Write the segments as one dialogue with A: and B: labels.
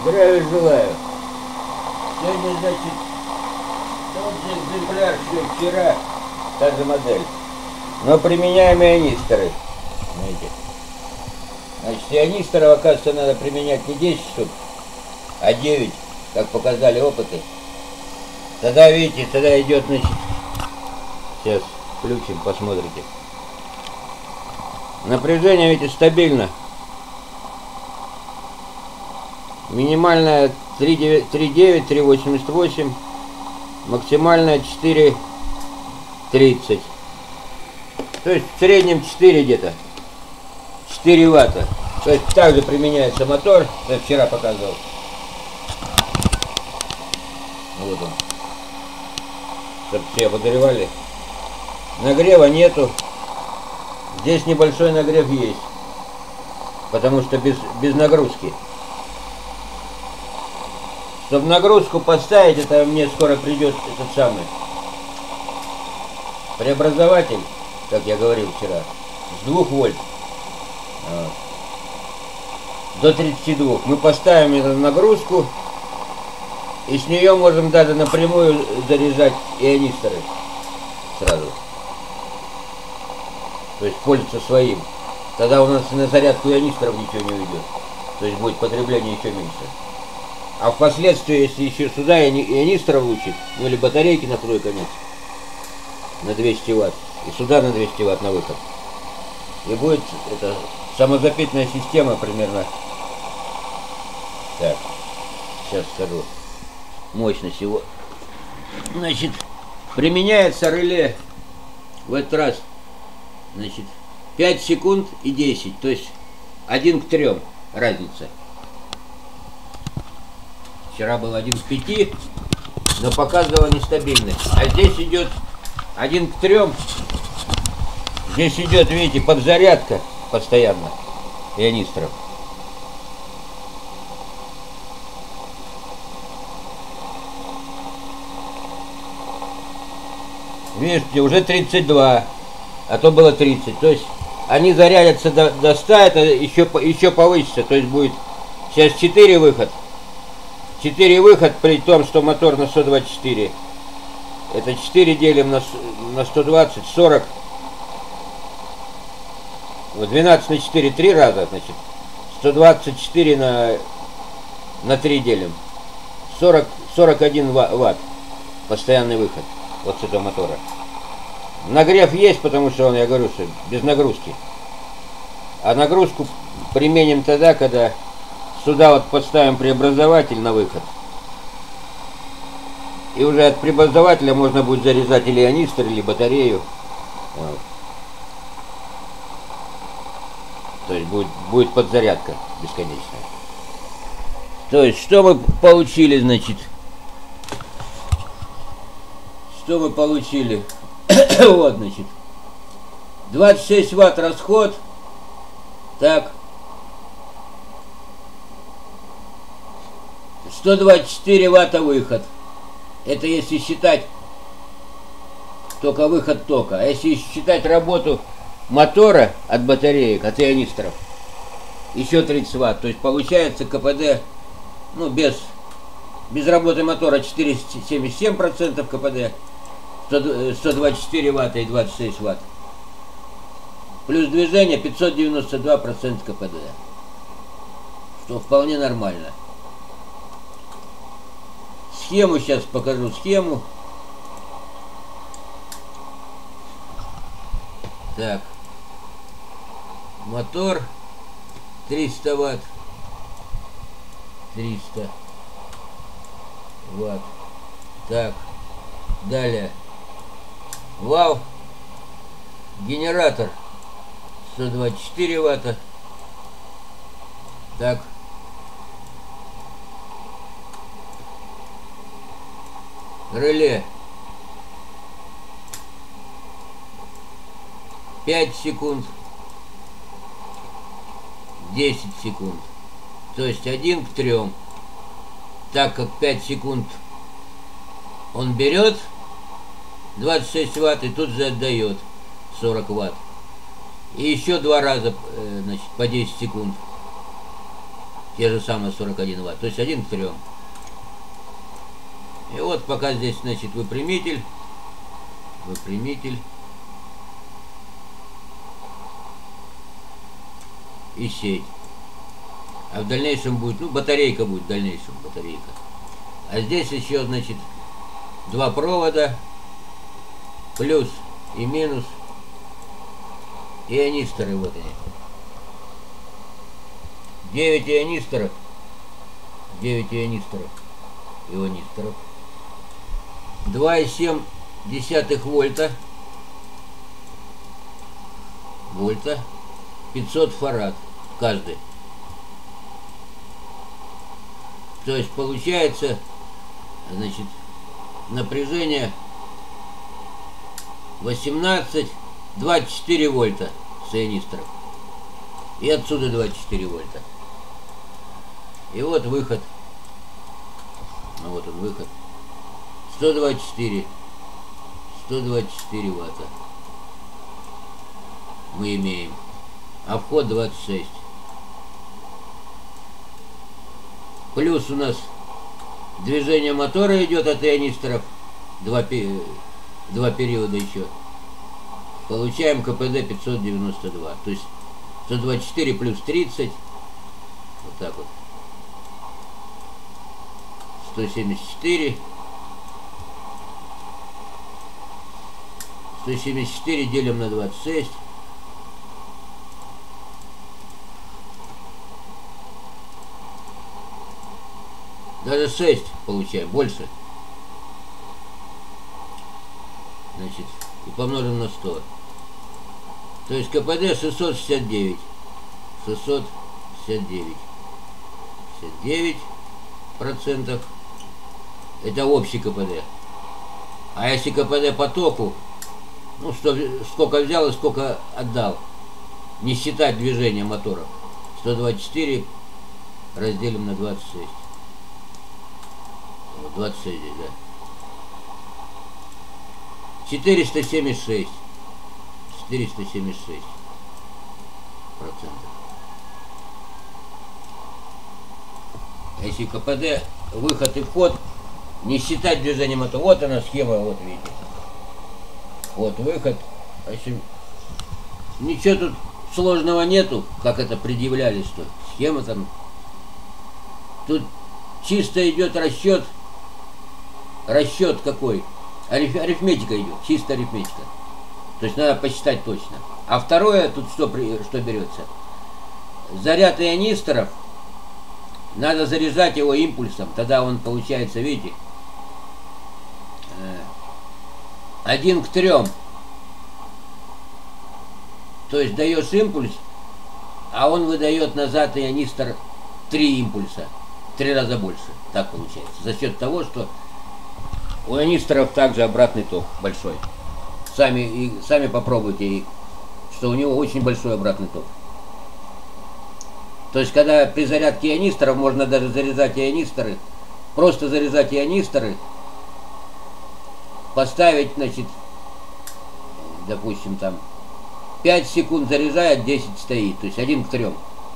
A: Здравия желаю. Сегодня, значит, тот же экземпляр, что вчера, та же модель. Но применяем ионисторы. Видите? Значит, ионисторов, оказывается, надо применять не 10 штук, а 9, как показали опыты. Тогда, видите, тогда идет, значит, сейчас включим, посмотрите. Напряжение, видите, стабильно. Минимальная 3,9, 3,88, максимальная 4,30. То есть в среднем 4 где-то. 4 ватта. То есть также применяется мотор, я вчера показывал. Вот он. Чтобы все обогревали. Нагрева нету. Здесь небольшой нагрев есть. Потому что без нагрузки. Чтобы нагрузку поставить, это мне скоро придет этот самый преобразователь, как я говорил вчера, с 2 вольт до 32. Мы поставим эту нагрузку, и с нее можем даже напрямую заряжать ионисторы сразу. То есть пользоваться своим. Тогда у нас на зарядку ионисторов ничего не уйдет. То есть будет потребление еще меньше. А впоследствии, если еще сюда ионистор влучит, ну или батарейки на второй конец, на 200 ватт, и сюда на 200 ватт на выход. И будет это самозапитная система примерно. Так, сейчас скажу мощность его. Значит, применяется реле в этот раз, значит, 5 секунд и 10, то есть 1 к 3 разница. Вчера был 1 к 5, но показывало нестабильность. А здесь идет 1 к 3. Здесь идет, видите, подзарядка постоянно ионисторов. Видите, уже 32, а то было 30. То есть они зарядятся до 100, это еще повысится. То есть будет сейчас 4 выход. 4 выход, при том, что мотор на 124. Это 4 делим на 120, 40. Вот 12 на 4, 3 раза, значит. 124 на 3 делим. 41 ватт. Постоянный выход вот с этого мотора. Нагрев есть, потому что он, я говорю, что без нагрузки. А нагрузку применим тогда, когда сюда вот подставим преобразователь на выход. И уже от преобразователя можно будет зарезать или ионистор, или батарею. Вот. То есть будет подзарядка бесконечная. То есть что мы получили, значит? Что мы получили? Вот, значит. 26 ватт расход. Так. 124 ватта выход. Это если считать только выход тока. А если считать работу мотора от батареек, от ионисторов, еще 30 ватт. То есть получается КПД, ну, без работы мотора 4,77% КПД, 124 ватта и 26 ватт. Плюс движение 592% КПД. Что вполне нормально. Схему сейчас покажу, схему. Так. Мотор 300 ватт. 300 ватт. Так. Далее. Вал. Генератор 124 ватта. Так. Реле 5 секунд, 10 секунд, то есть 1 к 3. Так как 5 секунд он берет 26 ватт и тут же отдает 40 ватт. И еще 2 раза, значит, по 10 секунд. те же самые 41 Вт, то есть 1 к 3. И вот пока здесь, значит, выпрямитель и сеть. А в дальнейшем будет, ну, батарейка будет в дальнейшем, батарейка. А здесь еще, значит, два провода, плюс и минус, и ионисторы, вот они. 9 ионисторов, 2,7 вольта, 500 фарад каждый. То есть получается, значит, напряжение 24 вольта с ионисторов. И отсюда 24 вольта. И вот выход. Ну вот он выход. 124 ватта мы имеем. А вход 26. Плюс у нас движение мотора идет от ионисторов. Два периода еще. Получаем КПД 592. То есть 124 плюс 30. Вот так вот. 174. 174 делим на 26. Даже 6 получаем, больше. Значит, и помножим на 100. То есть КПД 669. 69% это общий КПД. А если КПД по току, ну, что, сколько взял и сколько отдал, не считать движения мотора, 124 разделим на 26. 26 здесь, да. 476 процентов. А если КПД, выход и вход, не считать движение мотора, вот она схема, вот видите. Вот выход. В общем, ничего тут сложного нету, как это предъявляли, что схема там. Тут чисто идет расчет. Расчет какой? Арифметика идет, чисто арифметика. То есть надо посчитать точно. А второе, тут что берется? Заряд ионисторов, надо заряжать его импульсом. Тогда он получается, видите, 1 к 3. То есть даешь импульс, а он выдает назад ионистор 3 импульса. 3 раза больше. Так получается. За счет того, что у ионисторов также обратный ток большой. Сами попробуйте, что у него очень большой обратный ток. То есть, когда при зарядке ионисторов можно даже заряжать ионисторы, просто заряжать ионисторы, поставить, значит, допустим, там 5 секунд заряжает, 10 стоит, то есть 1 к 3.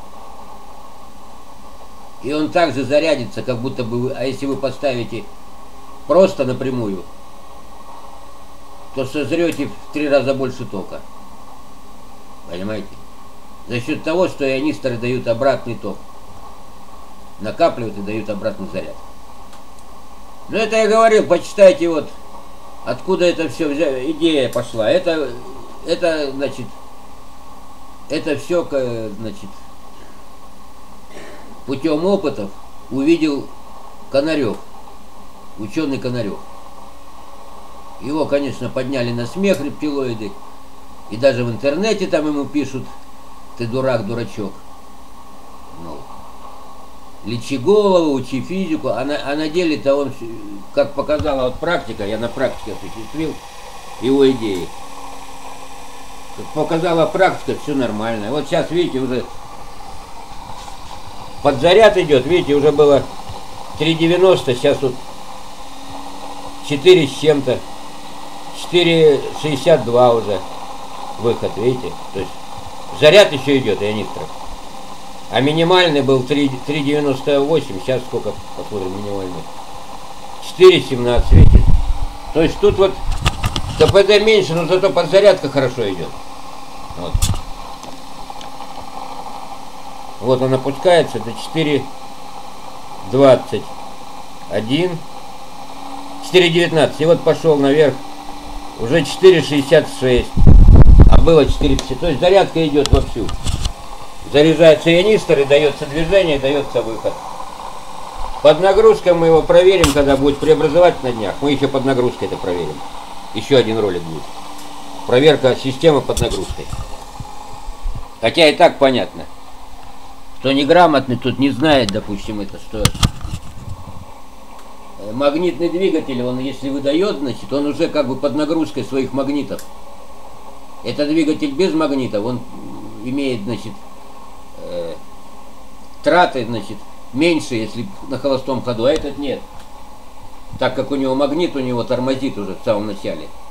A: И он также зарядится, как будто бы, а если вы поставите просто напрямую, то сожрете в 3 раза больше тока. Понимаете? За счет того, что ионисторы дают обратный ток. Накапливают и дают обратный заряд. Ну это я говорил, почитайте вот, откуда это все идея пошла. Это значит, это все, значит, путем опытов увидел Конарев. Ученый Конарев. Его, конечно, подняли на смех рептилоиды. И даже в интернете там ему пишут: ты дурак, дурачок. Ну, лечи голову, учи физику. А на деле-то он, как показала вот практика, я на практике осуществил его идеи. Как показала практика, все нормально. Вот сейчас, видите, уже подзаряд идет. Видите, уже было 3,90, сейчас вот 4 с чем-то, 4,62 уже выход, видите? То есть заряд еще идет ионисторов. А минимальный был 3,98. Сейчас сколько, посмотрим, минимальный. 4,17, видите? То есть тут вот КПД меньше, но зато подзарядка хорошо идет. Вот. Вот он опускается до 4,21, 4,19. И вот пошел наверх. Уже 4,66. А было 4,50. То есть зарядка идет вовсю. Заряжаются ионисторы, дается движение, дается выход. Под нагрузкой мы его проверим, когда будет преобразовать на днях. Мы еще под нагрузкой это проверим. Еще один ролик будет. Проверка системы под нагрузкой. Хотя и так понятно. Кто неграмотный, тут не знает, допустим, это, что магнитный двигатель, он если выдает, значит, он уже как бы под нагрузкой своих магнитов. Это двигатель без магнитов, он имеет, значит, траты, значит, меньше, если на холостом ходу, а этот нет. Так как у него магнит, у него тормозит уже в самом начале.